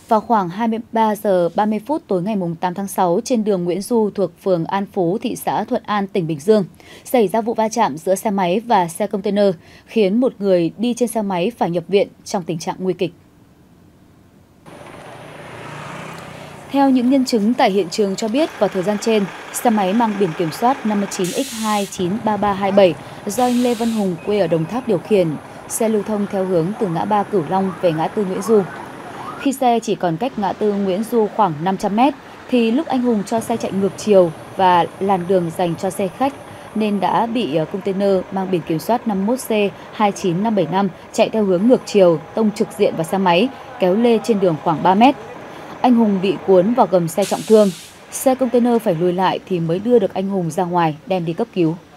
Vào khoảng 23 giờ 30 phút tối ngày 8 tháng 6 trên đường Nguyễn Du thuộc phường An Phú, thị xã Thuận An, tỉnh Bình Dương, xảy ra vụ va chạm giữa xe máy và xe container, khiến một người đi trên xe máy phải nhập viện trong tình trạng nguy kịch. Theo những nhân chứng tại hiện trường cho biết, vào thời gian trên, xe máy mang biển kiểm soát 59X293327 do anh Lê Văn Hùng quê ở Đồng Tháp điều khiển, xe lưu thông theo hướng từ ngã ba Cửu Long về ngã tư Nguyễn Du. Khi xe chỉ còn cách ngã tư Nguyễn Du khoảng 500 m thì lúc anh Hùng cho xe chạy ngược chiều và làn đường dành cho xe khách nên đã bị container mang biển kiểm soát 51C29575 chạy theo hướng ngược chiều tông trực diện vào xe máy, kéo lê trên đường khoảng 3 m. Anh Hùng bị cuốn vào gầm xe trọng thương. Xe container phải lùi lại thì mới đưa được anh Hùng ra ngoài đem đi cấp cứu.